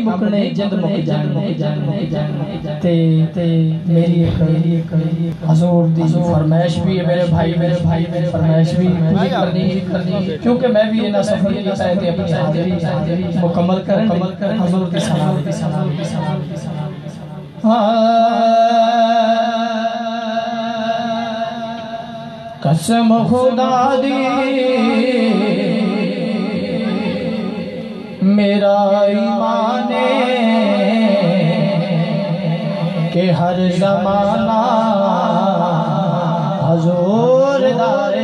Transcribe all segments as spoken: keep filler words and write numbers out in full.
मुकने जिंद मुक जान मुक जान मुक जान ते ते मेरी एक मेरी एक हुजूर दी फरमाइश भी है मेरे भाई मेरे भाई मेरे फरमाइश भी पूरी करनी करनी क्योंकि मैं भी इना सफर की है ते अपनी हाजिरी हाजिरी मुकम्मल कर मुकम्मल कर हुजूर दी सलाम दी सलाम दी सलाम दी सलाम कसम खुदा दी मेरा ईमान के हर जमाना हुजूर दारे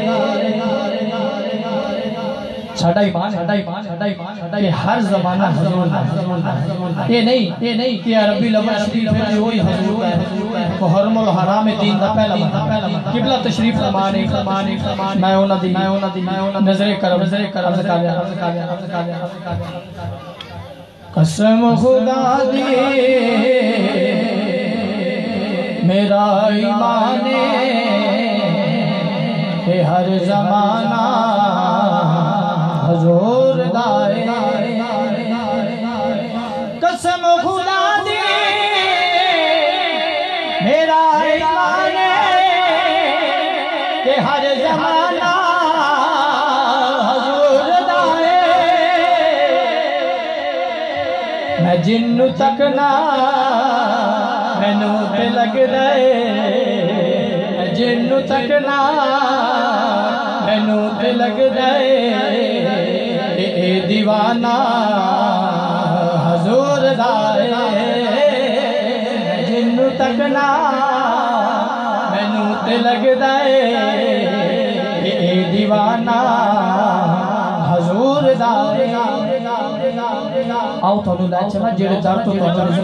साडा ईमान साडा ईमान साडा ईमान साडा ये हर जमाना हुजूर दा ये नहीं ये नहीं कि अरबी लफ्ज़ शरीफ है वही हुजूर है मुहर्रमुल हराम दीन दा पहला पहला किबला तशरीफ फरमाने फरमाने फरमाने मैं उना दी मैं उना दी मैं उना नजरे करम नजरे करम अर्ज़ कर अर्ज़ कर अर्ज़ कर अर्ज़ कर कसम खुदा दी मेरा ईमान के हर जमाना हुजूर दाए कसम खुदा दी मेरा ईमान के हर जमाना हुजूर दाए मैं जिन्नू तक ना मैनू ते लग रहे जिन्नू तक ना मैनू ते लग रहे ए दीवाना हुजूर दाए जिन्नू तक ना मैनू ते लग रहे ए दीवाना हुजूर दाए आओ थानू लै चला जेड़े दर तो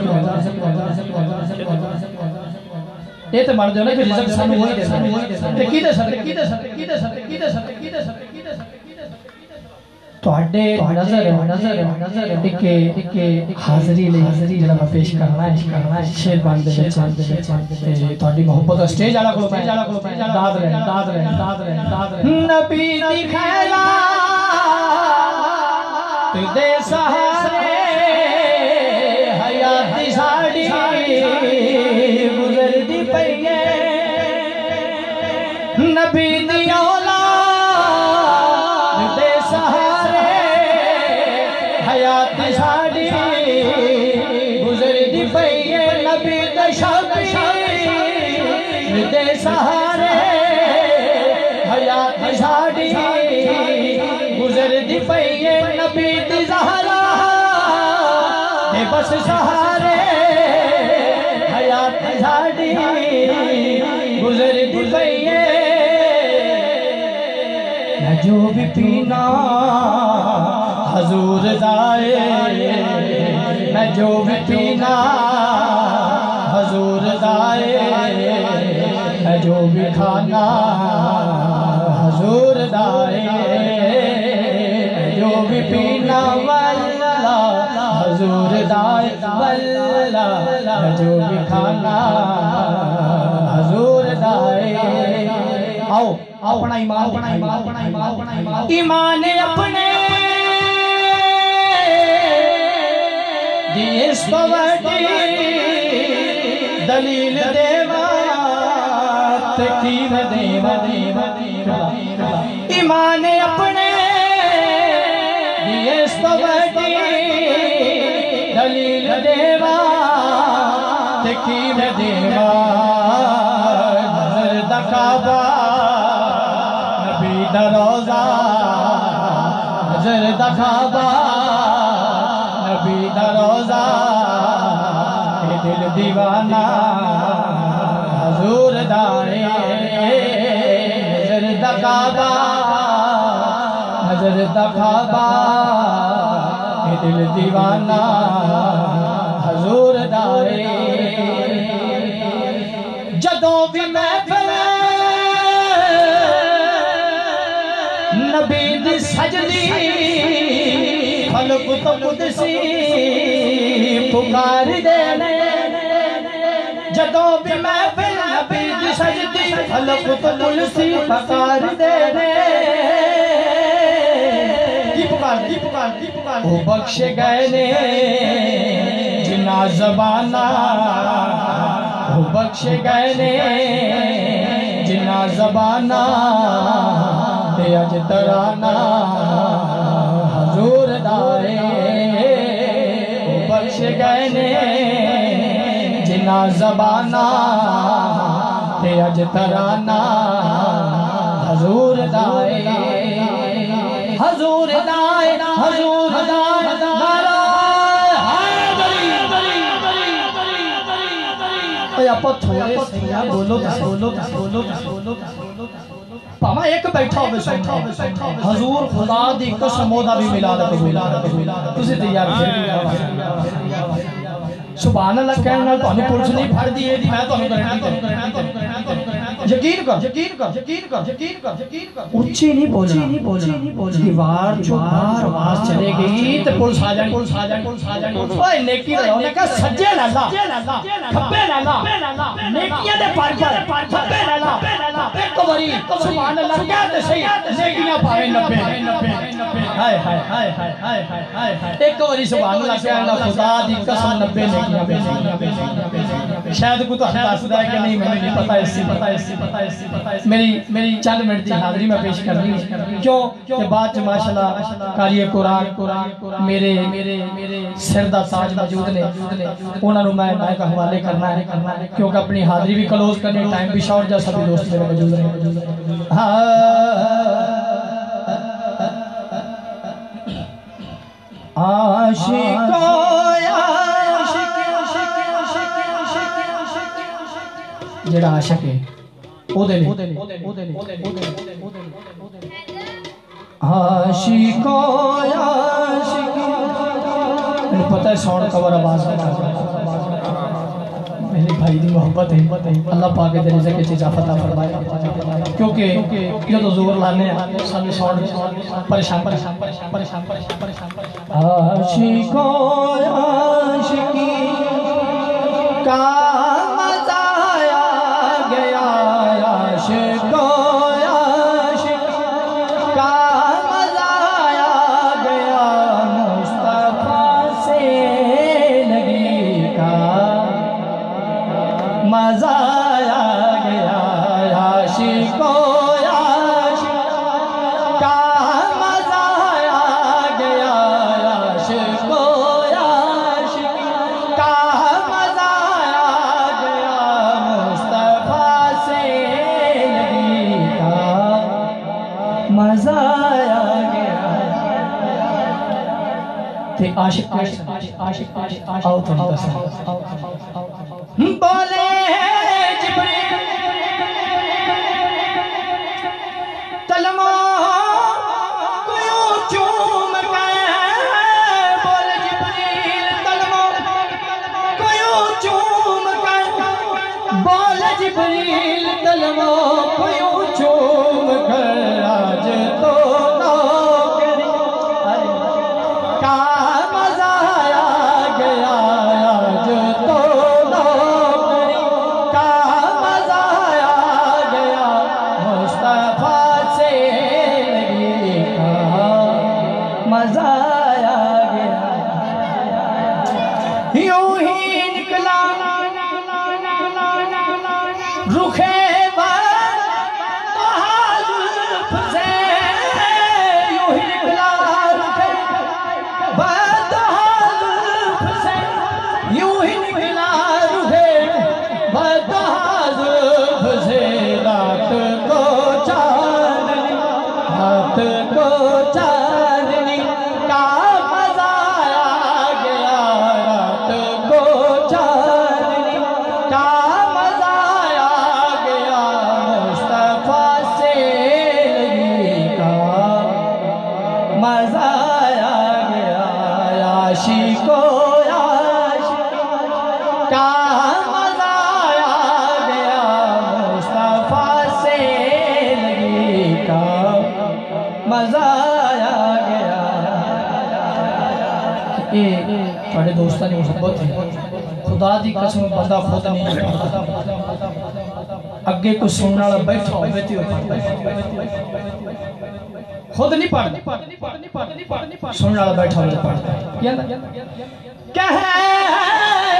ये तो मान दो ना कि रिजल्ट सानू वही दे ते की दे सकते की दे सकते की दे सकते की दे सकते की दे सकते की दे सकते ਤੁਹਾਡੇ ਨਜ਼ਰ ਨਜ਼ਰ ਨਜ਼ਰ ਇੱਕ ਇੱਕ ਹਾਜ਼ਰੀ ਲਈ ਹਾਜ਼ਰੀ ਜਿਹੜਾ ਮੈਂ ਪੇਸ਼ ਕਰਨਾ ਹੈ ਕਰਨਾ ਹੈ ਸ਼ੇਰ ਬੰਦ ਦੇ ਵਿੱਚ ਤੇ ਤੁਹਾਡੀ ਮੁਹੱਬਤ ਦਾ ਸਟੇਜ ਵਾਲਾ ਕੋਲ ਸਟੇਜ ਵਾਲਾ ਕੋਲ ਦਾਦ ਰਹਿ ਦਾਦ ਰਹਿ ਦਾਦ ਰਹਿ ਦਾਦ ਰਹਿ ਨਬੀ ਦੀ ਖੈਲਾ ਤੇ ਸਹਾਰੇ ਹਯਾਤ ਦੀ ਸਾਡੀ ਗੁਜ਼ਰਦੀ ਪਈ ਹੈ नबी दी औलाद दे सहारे हयात साडी गुजरदी पई है नबी दे शबीर दे सहारे हयात साडी गुजरदी पई है नबी दी ज़हरा दे बस सहारे हयात साडी गुजरदी पई है जो भी पीना हुजूर दाए मैं जो भी पीना हुजूर दाए मैं जो भी खाना हुजूर दाए मैं जो भी पीना वल्ला हुजूर दाए वल्ला मैं जो भी खाना हुजूर दाए आओ अपना ईमान अपना ईमान अपना ईमान अपना ईमान ईमान अपने दिस पवटी दलील देवा तकीर देवा देवा ईमान अपने दिस पवटी दलील देवा तकीर देवा नजर दकाबा रोजा नजर दखाबा नबी दा रोजा ये दिल दीवाना हुजूर दाए नजर दखाबा नजर दखाबा ये दिल दीवाना हुजूर दाए जदों भी मैं नबी दी सजदी खलक तो कुदसी पुकार देने जदों भी मैं नबी दी सजदी खलक तो कुदसी पुकार देने की पुकार की पुकार की पुकार ओ बख्शे गए ने जिन्ना ज़बाना वो बख्श गए ने जिन्ना ज़बाना ते अज तराना हजूर दाए वो बख्श गए ने जिन्ना ज़बाना ते अज तराना हजूर दाए हजूर दाए हजूर दाए नारा हाय बली बली बली बली बली ओए आपा थोड़े सैया बोलो बोलो बोलो बोलो पामा एक बैठा होवे बैठा होवे हजूर खुदा दी कसम ओदा भी मिला दे मिला दे तुसी तैयार फिर सुभान अल्लाह कहने नाल ਤੁਹਾਨੂੰ पुलिस नहीं फड़ दी एदी मैं ਤੁਹਾਨੂੰ गारंटी यकीन कर यकीन कर यकीन कर यकीन कर यकीन कर ऊंची नहीं बोलना नहीं बोलना नहीं बोलना दीवार जो बार आवाज चलेगी तो पुलिस आ जाए पुलिस आ जाए पुलिस आ जाए ओए नेकी दा उन्हें कहा सज्जे ला ला खब्बे ला ला नेकियां दे पर पर खब्बे ला ला एक बारी सुभान अल्लाह कह दे सही नेकियां पावे नब्बे हाय हाय हाय हाय हाय हाय हाय एक बारी सुभान अल्लाह कहना खुदा दी कसम नब्बे नेकियां बेच शायद को तो हदासदा है कि नहीं मैंने नहीं पता इससे पता इससे पता इससे पता इससे मेरी मेरी चंद मिनट की हाजिरी में पेश कर रही क्यों कि बाद में माशाल्लाह कारी कुरान कुरान मेरे मेरे मेरे सिर दा ताज मौजूद ने उन्हां नु मैं माइक हवाले करना है करना है क्योंकि अपनी हाजिरी भी क्लोज करनी टाइम भी शॉर्ट जा सभी दोस्त मेरे मौजूद हैं आशिको जेड़ा आशिक है ओदे लिए ओदे लिए ओदे लिए आशिको आशिक मैंने पता है साउंड कवर आवाज मेरे भाई दी मोहब्बत है अल्लाह पाक दे रिज़्क़ के चीज़ अता फरमाए क्योंकि जो तो जोर लाने सानू साउंड परेशान परेशान परेशान परेशान परेशान आशिको आशिकी का मजा आ गया आशिको आशिक का मजा आ गया आशिको आशिक का मजा आ गया मुस्तफा से नबी का मजा आ गया ते आशिक आशिक आशिक आशिक आओ तुम दस बोले जिब्रील तलमो कोयो चूम गए बोले जिब्रील तलमो कोयो चूम गए बोले जिब्रील तलमो कोयो चूम गए आज तो नौकरी का मजा आ गया आज तो मजा आ गया यूं ही निकला रुखे से यूं ही निकला रुखे से यूं ही निकला रुखे से रात को चांदनी रात को चांदनी का मजा आ गया रात को चांदनी का मजा आ गया मुस्तफा से नबी का मजा आ गया आशिको आशिक का मजा आ गया मुस्तफा से नबी का मजा आ गया ये थोड़े दोस्तों ने मोहब्बत है खुदा दी कसम बंदा खुद नहीं अगे कुछ सुनने वाला बैठा होवे ते खुद नहीं पढ़ सुनने वाला बैठा होवे पढ़ क्या कह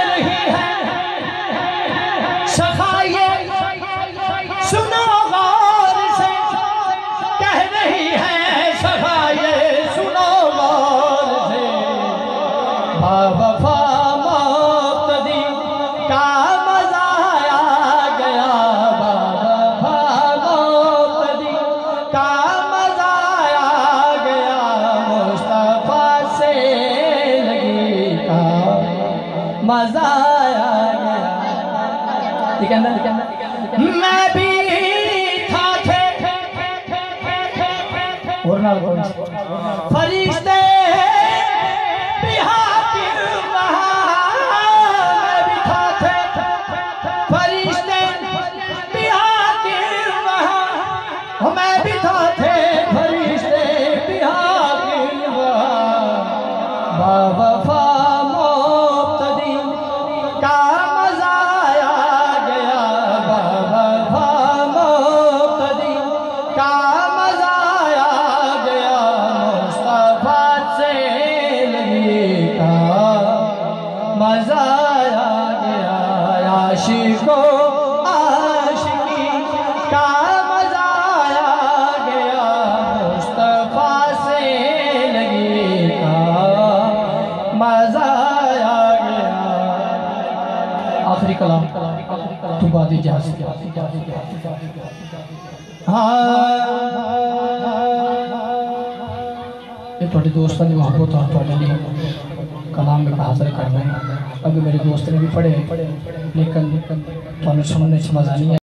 वफा मुक्तदी का मजा आ गया, बावफा मुक्तदी का मजा आ गया, मुस्तफा से लगी का मजा आ गया। ठीक है ना? मैं भी था थे और ना फरिश्ते भी हाकिम वहाँ, मैं भी था थे फरिश्ते भी हाकिम वहाँ, मैं भी था थे फरिश्ते भी हाकिम वहाँ, बावफा मुक्तदी का मजा आ गया, बावफा मुक्तदी का मजा आ गया, मुस्तफा से लगी का मजा आ गया, आशिको आशिकी का मजा आ गया, मुस्तफा से लगी का मजा आ गया। आखिरी कलाम तू बादी जा हाँ ये थोड़े दोस्तों ने मोहब्बत और थोड़े लिए कलाम में हासिल करना है। अभी मेरे दोस्त ने भी पढ़े लेकिन तो सुनने से मजा नहीं है।